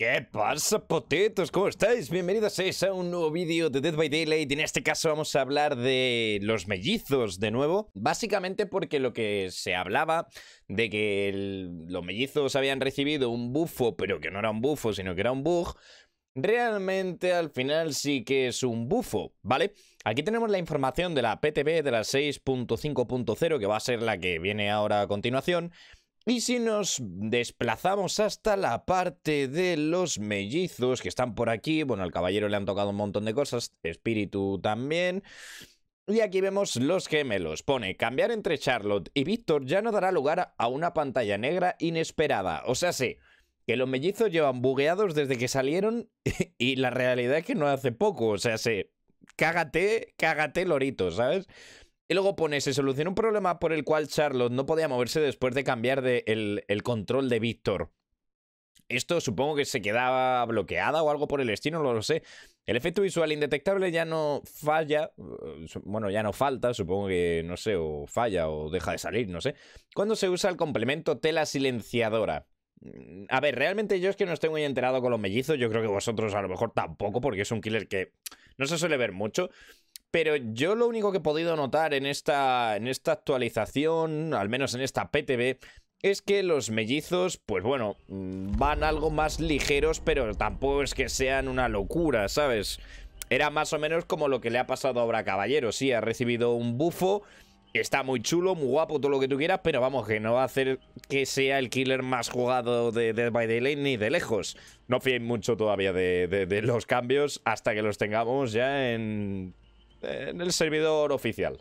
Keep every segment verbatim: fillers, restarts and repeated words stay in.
¿Qué pasa, potetos? ¿Cómo estáis? Bienvenidos a un nuevo vídeo de Dead by Daylight. En este caso vamos a hablar de los mellizos de nuevo. Básicamente porque lo que se hablaba de que el, los mellizos habían recibido un bufo, pero que no era un bufo, sino que era un bug, realmente al final sí que es un bufo, ¿vale? Aquí tenemos la información de la P T B de la seis punto cinco punto cero, que va a ser la que viene ahora a continuación. Y si nos desplazamos hasta la parte de los mellizos que están por aquí, bueno, al caballero le han tocado un montón de cosas, espíritu también. Y aquí vemos los gemelos. Pone, cambiar entre Charlotte y Víctor ya no dará lugar a una pantalla negra inesperada. O sea, sí, que los mellizos llevan bugueados desde que salieron y la realidad es que no hace poco. O sea, sí, cágate, cágate lorito, ¿sabes? Y luego pone, se solucionó un problema por el cual Charlotte no podía moverse después de cambiar de el, el control de Víctor. Esto supongo que se quedaba bloqueada o algo por el estilo, no lo sé. El efecto visual indetectable ya no falla, bueno, ya no falta, supongo que, no sé, o falla o deja de salir, no sé. Cuando se usa el complemento tela silenciadora. A ver, realmente yo es que no estoy muy enterado con los mellizos, yo creo que vosotros a lo mejor tampoco, porque es un killer que no se suele ver mucho. Pero yo lo único que he podido notar en esta, en esta actualización, al menos en esta P T B, es que los mellizos, pues bueno, van algo más ligeros, pero tampoco es que sean una locura, ¿sabes? Era más o menos como lo que le ha pasado ahora a Caballero. Sí, ha recibido un bufo, está muy chulo, muy guapo, todo lo que tú quieras, pero vamos, que no va a hacer que sea el killer más jugado de Dead by Daylight ni de lejos. No fiéis mucho todavía de, de, de los cambios hasta que los tengamos ya en... en el servidor oficial.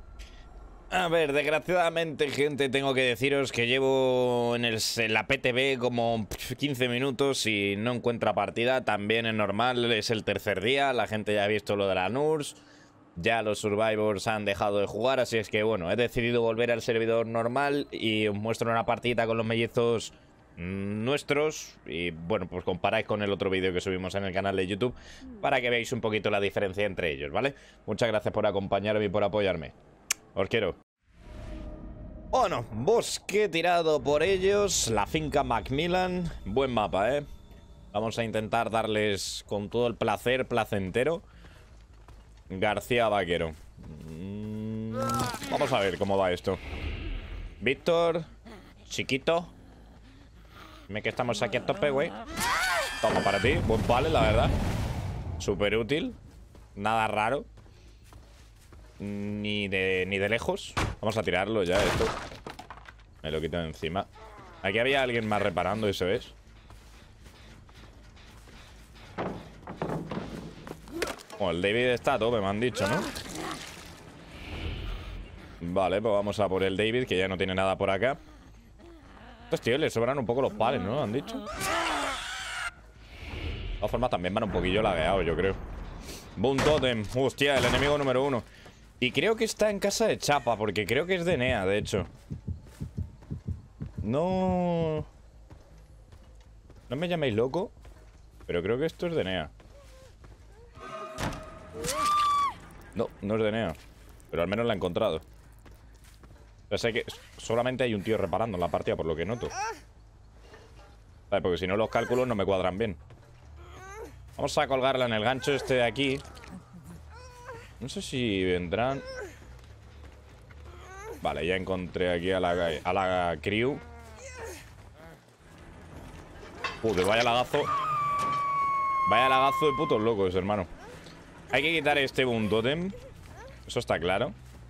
A ver, desgraciadamente, gente, tengo que deciros que llevo en, el, en la P T B como quince minutos y no encuentra partida. También es normal, es el tercer día, la gente ya ha visto lo de la N U R S, ya los Survivors han dejado de jugar, así es que bueno, he decidido volver al servidor normal y os muestro una partidita con los mellizos nuestros y bueno, pues comparáis con el otro vídeo que subimos en el canal de YouTube para que veáis un poquito la diferencia entre ellos, ¿vale? Muchas gracias por acompañarme y por apoyarme. Os quiero. Bueno, bosque tirado por ellos, la finca Macmillan, buen mapa, ¿eh? Vamos a intentar darles con todo el placer placentero. García Vaquero. mm, Vamos a ver cómo va esto. Víctor, chiquito, dime que estamos aquí a tope, güey. Toma para ti, buen pale, la verdad. Súper útil. Nada raro. Ni de, ni de lejos. Vamos a tirarlo ya esto. Me lo quito de encima. Aquí había alguien más reparando, eso es. Oh, el David está a tope, me han dicho, ¿no? Vale, pues vamos a por el David, que ya no tiene nada por acá. Estos tíos les sobran un poco los pales, ¿no? Han dicho. De todas formas también van un poquillo lagueados, yo creo. Boom Totem. Hostia, el enemigo número uno. Y creo que está en casa de Chapa, porque creo que es de Nea, de hecho. No... No me llaméis loco, pero creo que esto es de Nea. No, no es de Nea, pero al menos la he encontrado. Ya sé que solamente hay un tío reparando en la partida, por lo que noto. Vale, porque si no los cálculos no me cuadran bien. Vamos a colgarla en el gancho este de aquí. No sé si vendrán. Vale, ya encontré aquí a la, a la crew. Joder, vaya lagazo. Vaya lagazo de putos locos, hermano. Hay que quitar este boom totem. Eso está claro.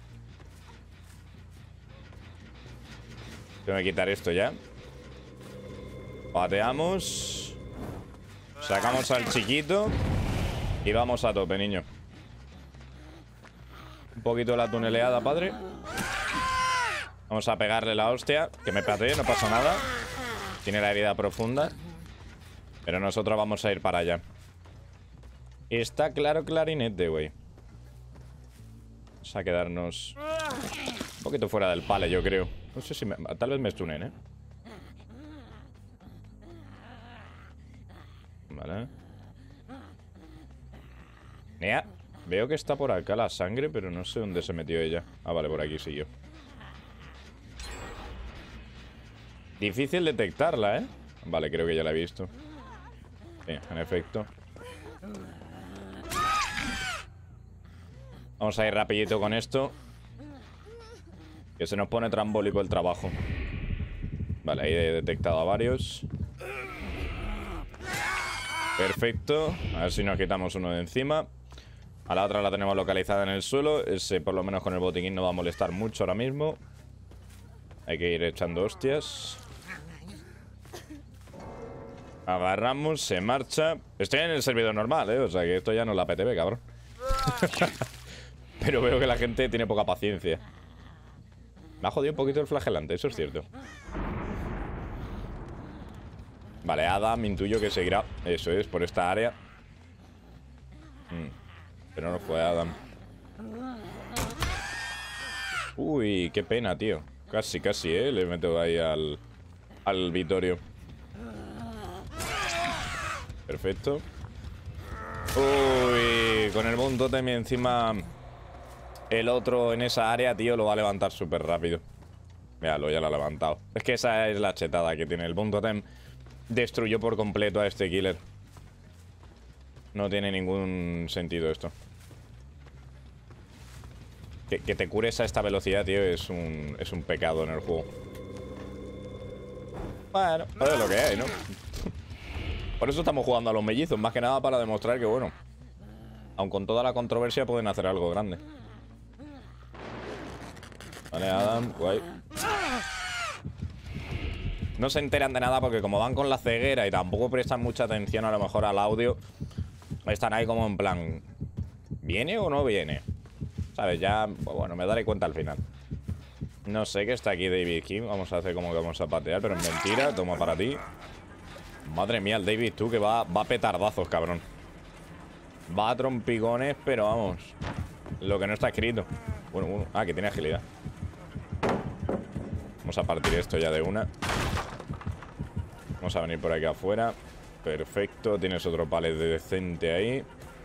Tengo que quitar esto ya. Pateamos. Sacamos al chiquito. Y vamos a tope, niño. Un poquito de la tuneleada, padre. Vamos a pegarle la hostia. Que me patee, no pasa nada. Tiene la herida profunda. Pero nosotros vamos a ir para allá. Está claro clarinete, güey. Vamos a quedarnos un poquito fuera del pale, yo creo. No sé si me... Tal vez me stunen, ¿eh? Vale. Nea. Veo que está por acá la sangre, pero no sé dónde se metió ella. Ah, vale, por aquí siguió. Difícil detectarla, ¿eh? Vale, creo que ya la he visto. Sí, en efecto. Vamos a ir rapidito con esto. Que se nos pone trambólico el trabajo. Vale, ahí he detectado a varios. Perfecto. A ver si nos quitamos uno de encima. A la otra la tenemos localizada en el suelo. Ese por lo menos con el botiquín no va a molestar mucho ahora mismo. Hay que ir echando hostias. Agarramos, se marcha. Estoy en el servidor normal, eh. O sea que esto ya no es la P T V, cabrón. Pero veo que la gente tiene poca paciencia. Me ha jodido un poquito el flagelante, eso es cierto. Vale, Adam, intuyo que seguirá. Eso es, por esta área. mm. Pero no fue Adam. Uy, qué pena, tío. Casi, casi, eh. Le meto ahí al, al Vittorio. Perfecto. Uy, con el Bone Totem y encima el otro en esa área, tío, lo va a levantar súper rápido. Míralo, ya lo ha levantado. Es que esa es la chetada que tiene. El Bone Totem destruyó por completo a este killer. No tiene ningún sentido esto. Que, que te cures a esta velocidad, tío, es un, es un pecado en el juego. Bueno, es lo que hay, ¿no? Por eso estamos jugando a los mellizos, más que nada para demostrar que, bueno, aun con toda la controversia pueden hacer algo grande. Vale, Adam, guay. No se enteran de nada porque como van con la ceguera y tampoco prestan mucha atención a lo mejor al audio, están ahí como en plan, ¿viene o no viene? ¿Sabes? Ya, pues bueno, me daré cuenta al final. No sé que está aquí David King. Vamos a hacer como que vamos a patear, pero es mentira. Toma para ti. Madre mía, el David, tú que va, va a petardazos, cabrón. Va a trompicones, pero vamos, lo que no está escrito. Bueno, bueno. Ah, que tiene agilidad. Vamos a partir esto ya de una. Vamos a venir por aquí afuera. Perfecto, tienes otro palet decente ahí.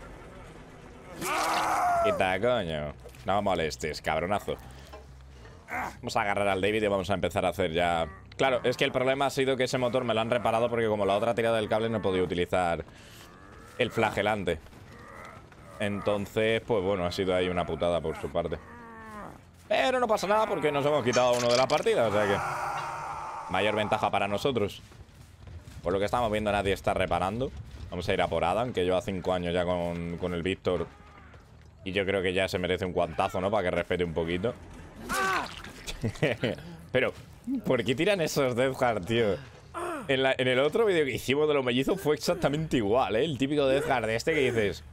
Quita, coño. No molestes, cabronazo. Vamos a agarrar al David y vamos a empezar a hacer ya... Claro, es que el problema ha sido que ese motor me lo han reparado porque como la otra tirada del cable no he podido utilizar el flagelante. Entonces, pues bueno, ha sido ahí una putada por su parte. Pero no pasa nada porque nos hemos quitado uno de la partida, o sea que... Mayor ventaja para nosotros. Por lo que estamos viendo, nadie está reparando. Vamos a ir a por Adam, que lleva cinco años ya con, con el Víctor. Y yo creo que ya se merece un guantazo, ¿no? Para que respete un poquito. Pero, ¿por qué tiran esos Death Guard, tío? En, la, en el otro vídeo que hicimos de los mellizos fue exactamente igual, ¿eh? El típico Death Guard de este que dices...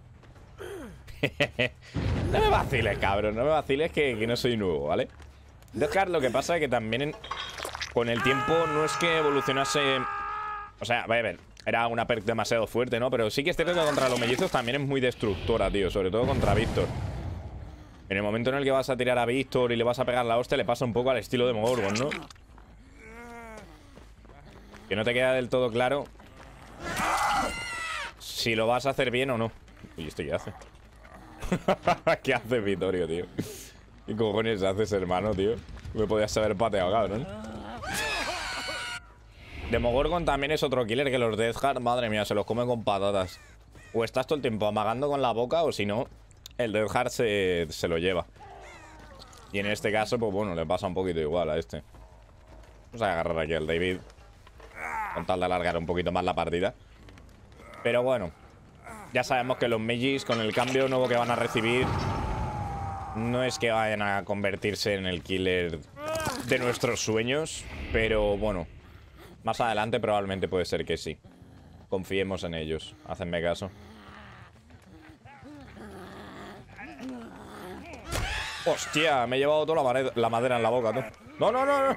No me vaciles, cabrón. No me vaciles que, que no soy nuevo, ¿vale? Death Guard lo que pasa es que también en, con el tiempo no es que evolucionase... O sea, vaya a ver, era una perk demasiado fuerte, ¿no? Pero sí que este que contra los mellizos también es muy destructora, tío. Sobre todo contra Víctor. En el momento en el que vas a tirar a Víctor y le vas a pegar la hostia, le pasa un poco al estilo de Demogorgon, ¿no? Que no te queda del todo claro si lo vas a hacer bien o no. Uy, ¿este qué hace? ¿Qué hace Vittorio, tío? ¿Qué cojones haces, hermano, tío? Me podías haber pateado, cabrón. Demogorgon también es otro killer que los Death Guard, madre mía, se los come con patatas. O estás todo el tiempo amagando con la boca o si no, el Death Guard se, se lo lleva. Y en este caso, pues bueno, le pasa un poquito igual a este. Vamos a agarrar aquí al David con tal de alargar un poquito más la partida. Pero bueno, ya sabemos que los Magis con el cambio nuevo que van a recibir no es que vayan a convertirse en el killer de nuestros sueños. Pero bueno, más adelante probablemente puede ser que sí. Confiemos en ellos, hacedme caso. Hostia, me he llevado toda la, madera, la madera en la boca, tú. No, no, no, no.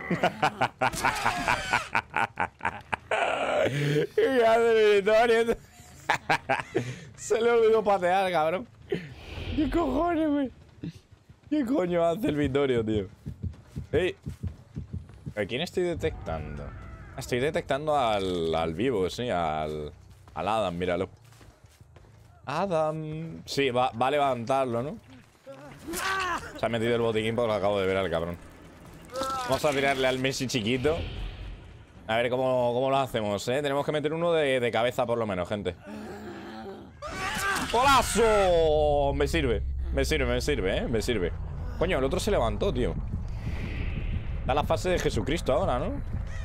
¿Qué hace el Vittorio? Se le olvidó patear, cabrón. ¿Qué cojones, güey? ¿Qué coño hace el Vittorio, tío? Ey, ¿a quién estoy detectando? Estoy detectando al, al vivo, sí, al, al Adam, míralo. Adam... Sí, va, va a levantarlo, ¿no? Se ha metido el botiquín porque lo acabo de ver al cabrón. Vamos a tirarle al Messi chiquito. A ver cómo, cómo lo hacemos, ¿eh? Tenemos que meter uno de, de cabeza por lo menos, gente. ¡Golazo! Me sirve, me sirve, me sirve, ¿eh? Me sirve. Coño, el otro se levantó, tío. Da la fase de Jesucristo ahora, ¿no?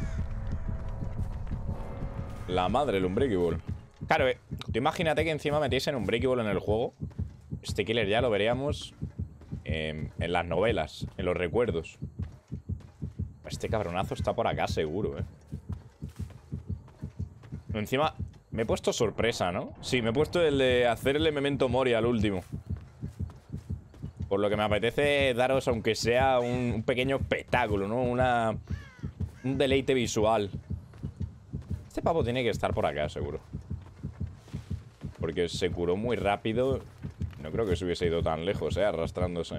La madre, el Unbreakable. Claro, eh, tú imagínate que encima metiesen un Unbreakable en el juego. Este killer ya lo veríamos eh, en las novelas, en los recuerdos. Este cabronazo está por acá seguro, eh. Encima, me he puesto sorpresa, ¿no? Sí, me he puesto el de hacerle Memento Mori al último. Por lo que me apetece daros, aunque sea un, un pequeño espectáculo, ¿no? Una, un deleite visual. Este pavo tiene que estar por acá, seguro. Porque se curó muy rápido. No creo que se hubiese ido tan lejos, ¿eh? Arrastrándose.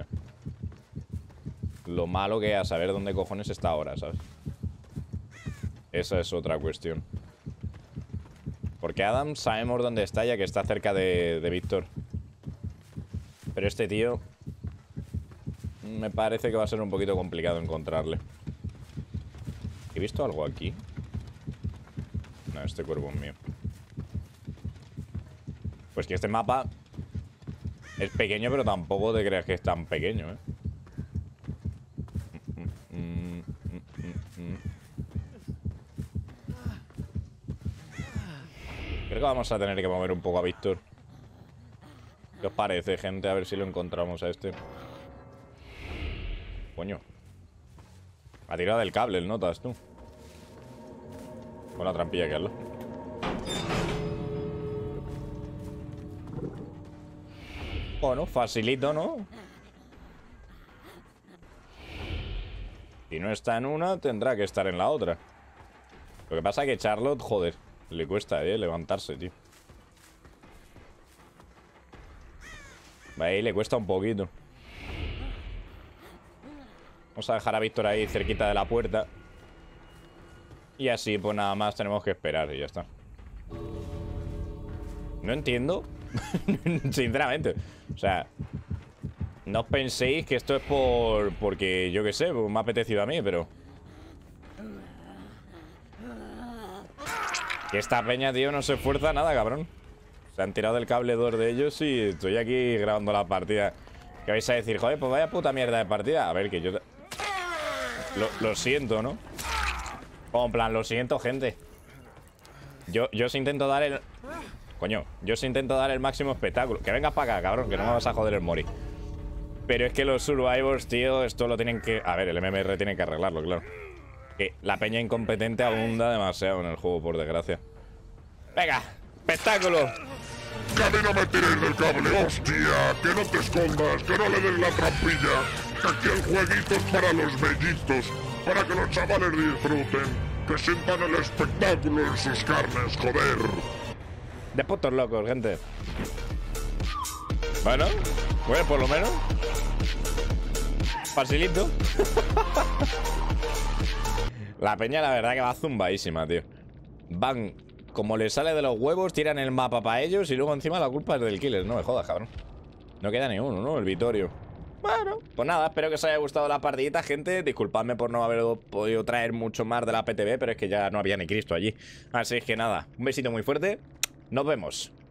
Lo malo que es a saber dónde cojones está ahora, ¿sabes? Esa es otra cuestión. Porque Adam sabemos dónde está, ya que está cerca de, de Víctor. Pero este tío... me parece que va a ser un poquito complicado encontrarle. ¿He visto algo aquí? No, este cuervo es mío. Pues que este mapa es pequeño, pero tampoco te creas que es tan pequeño, ¿eh? Creo que vamos a tener que mover un poco a Víctor. ¿Qué os parece, gente? A ver si lo encontramos a este. Coño. Ha tirado del cable el notas, tú. Con la trampilla que hazlo. Bueno, facilito, ¿no? Si no está en una, tendrá que estar en la otra. Lo que pasa es que Charlotte, joder, le cuesta, eh, levantarse, tío. Ahí le cuesta un poquito. Vamos a dejar a Víctor ahí cerquita de la puerta. Y así, pues nada más tenemos que esperar y ya está. No entiendo. Sinceramente. O sea, no os penséis que esto es por... porque, yo qué sé, pues me ha apetecido a mí, pero... que esta peña, tío, no se esfuerza nada, cabrón. Se han tirado del cable dos de ellos y estoy aquí grabando la partida. ¿Qué vais a decir? Joder, pues vaya puta mierda de partida. A ver, que yo... Lo, lo siento, ¿no? Como en plan, lo siento, gente. Yo, yo os intento dar el... Coño, yo os intento dar el máximo espectáculo. Que vengas para acá, cabrón, que no me vas a joder el Mori. Pero es que los Survivors, tío, esto lo tienen que... A ver, el M M R tiene que arreglarlo, claro. Que la peña incompetente abunda demasiado en el juego, por desgracia. ¡Venga! ¡Espectáculo! ¡Que a mí no me tiréis del cable! ¡Hostia! ¡Que no te escondas! ¡Que no le des la trampilla! ¡Que aquí el jueguito es para los mellizos! ¡Para que los chavales disfruten! ¡Que sientan el espectáculo en sus carnes, joder! De putos locos, gente. Bueno, pues por lo menos. Facilito. La peña, la verdad, que va zumbadísima, tío. Van, como les sale de los huevos, tiran el mapa para ellos y luego encima la culpa es del killer. No me jodas, cabrón. No queda ni uno, ¿no? El Vittorio. Bueno, pues nada, espero que os haya gustado la partidita, gente. Disculpadme por no haber podido traer mucho más de la P T B, pero es que ya no había ni Cristo allí. Así que nada, un besito muy fuerte. Nos vemos.